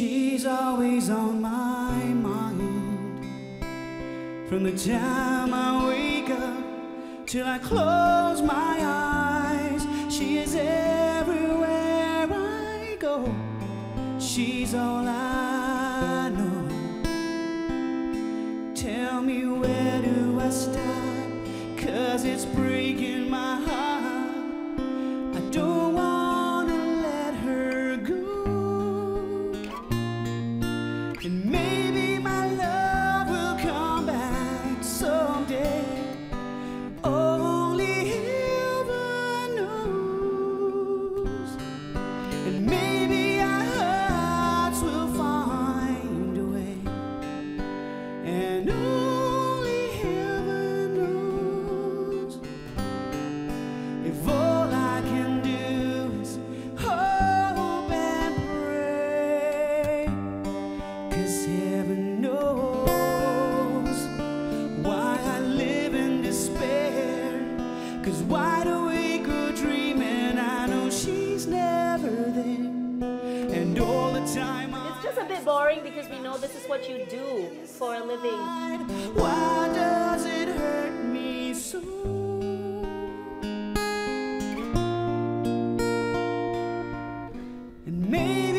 She's always on my mind. From the time I wake up till I close my eyes, she is everywhere I go. She's all I know. Tell me, where do I start? 'Cause it's breaking my heart. I don't wanna let her go. And maybe my love will come back someday. Only heaven knows. And maybe our hearts will find a way. And only heaven knows. If all I can do is hope and pray, 'cause heaven knows why I live in despair. 'Cause wide awake or dreaming, I know she's never there. And all the time It's just a bit boring because we know this is what you do for a living. why does it hurt me so? And maybe